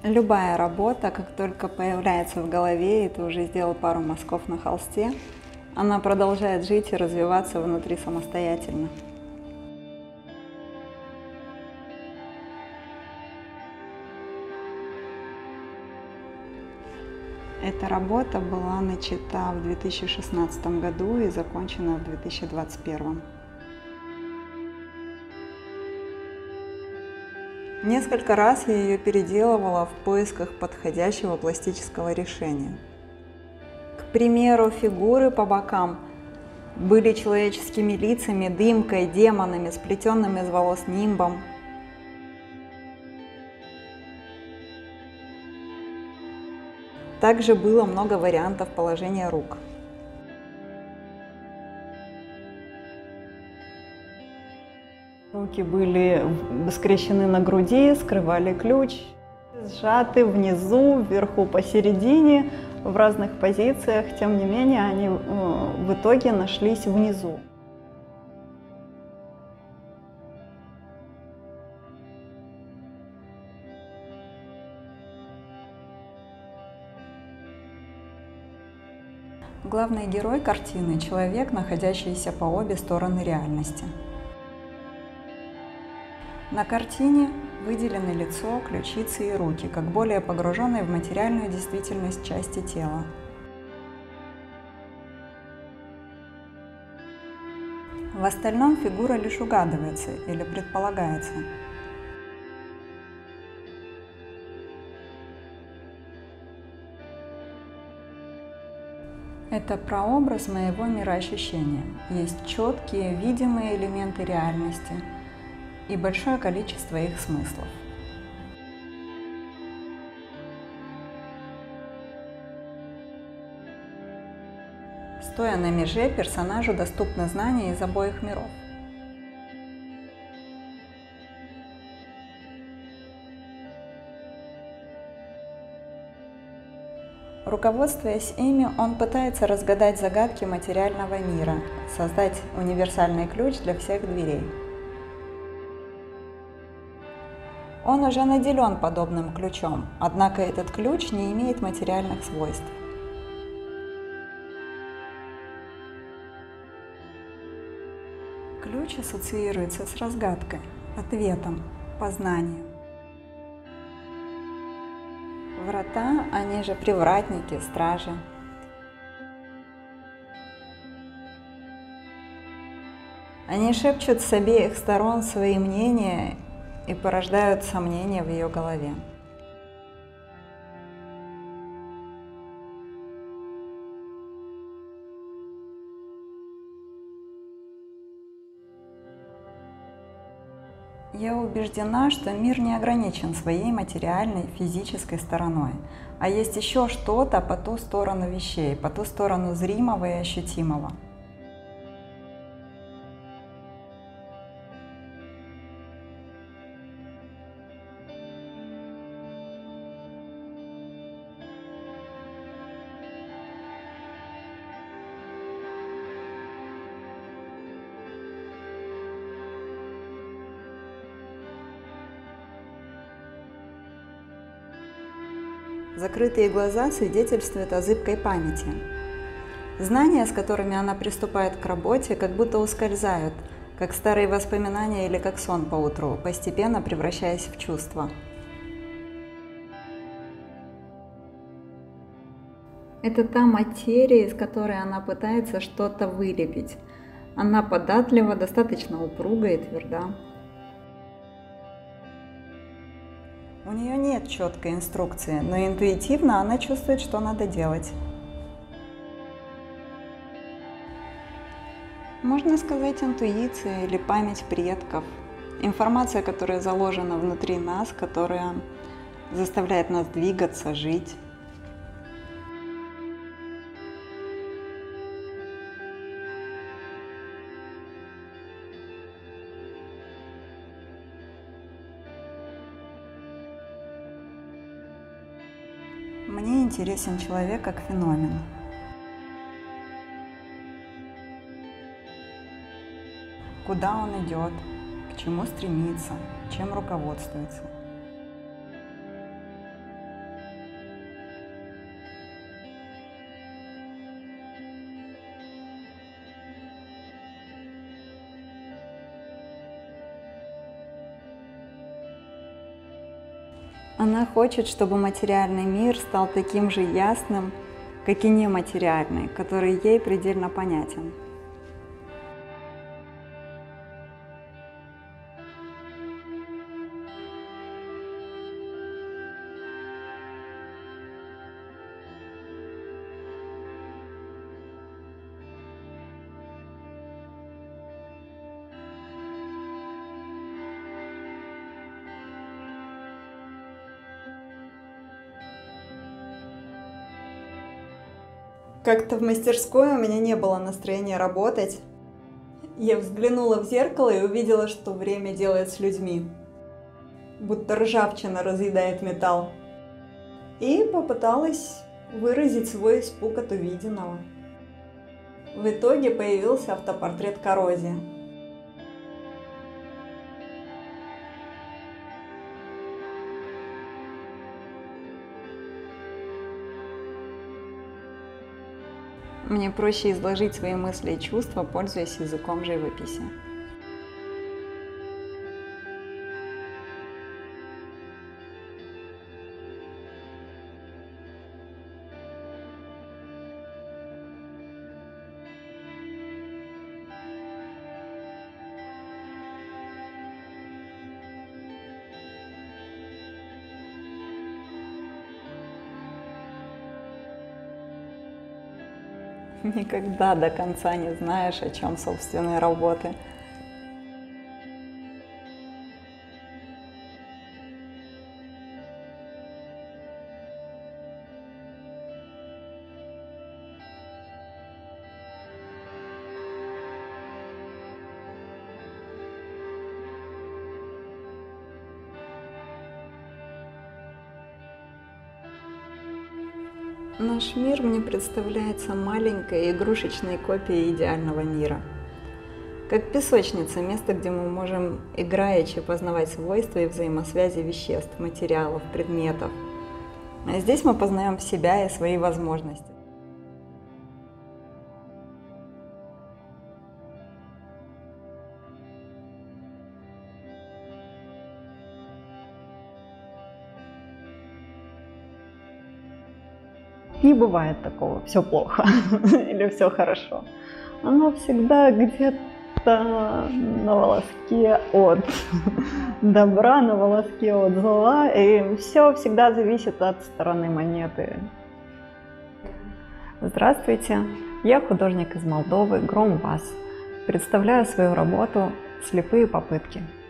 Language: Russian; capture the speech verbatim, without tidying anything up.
Любая работа, как только появляется в голове, и ты уже сделал пару мазков на холсте, она продолжает жить и развиваться внутри самостоятельно. Эта работа была начата в две тысячи шестнадцатом году и закончена в две тысячи двадцать первом. Несколько раз я ее переделывала в поисках подходящего пластического решения. К примеру, фигуры по бокам были человеческими лицами, дымкой, демонами, сплетенными из волос нимбом. Также было много вариантов положения рук. Руки были скрещены на груди, скрывали ключ, сжаты внизу, вверху, посередине, в разных позициях. Тем не менее, они в итоге нашлись внизу. Главный герой картины – человек, находящийся по обе стороны реальности. На картине выделены лицо, ключицы и руки, как более погруженные в материальную действительность части тела. В остальном фигура лишь угадывается или предполагается. Это прообраз моего мироощущения. Есть четкие, видимые элементы реальности и большое количество их смыслов. Стоя на меже, персонажу доступны знания из обоих миров. Руководствуясь ими, он пытается разгадать загадки материального мира, создать универсальный ключ для всех дверей. Он уже наделен подобным ключом, однако этот ключ не имеет материальных свойств. Ключ ассоциируется с разгадкой, ответом, познанием. Врата, они же привратники, стражи. Они шепчут с обеих сторон свои мнения и порождают сомнения в ее голове. Я убеждена, что мир не ограничен своей материальной, физической стороной, а есть еще что-то по ту сторону вещей, по ту сторону зримого и ощутимого. Закрытые глаза свидетельствуют о зыбкой памяти. Знания, с которыми она приступает к работе, как будто ускользают, как старые воспоминания или как сон по утру, постепенно превращаясь в чувства. Это та материя, из которой она пытается что-то вылепить. Она податлива, достаточно упругая и тверда. У нее нет четкой инструкции, но интуитивно она чувствует, что надо делать. Можно сказать, интуиция или память предков. Информация, которая заложена внутри нас, которая заставляет нас двигаться, жить. Мне интересен человек как феномен. Куда он идет, к чему стремится, чем руководствуется. Она хочет, чтобы материальный мир стал таким же ясным, как и нематериальный, который ей предельно понятен. Как-то в мастерской у меня не было настроения работать. Я взглянула в зеркало и увидела, что время делает с людьми. Будто ржавчина разъедает металл. И попыталась выразить свой испуг от увиденного. В итоге появился автопортрет коррозии. Мне проще изложить свои мысли и чувства, пользуясь языком живописи. Никогда до конца не знаешь, о чем собственные работы. Наш мир мне представляется маленькой игрушечной копией идеального мира. Как песочница, место, где мы можем играючи познавать свойства и взаимосвязи веществ, материалов, предметов. А здесь мы познаем себя и свои возможности. Не бывает такого, все плохо или все хорошо. Оно всегда где-то на волоске от добра, на волоске от зла, и все всегда зависит от стороны монеты. Здравствуйте, я художник из Молдовы Гром Вас. Представляю свою работу «Слепые попытки».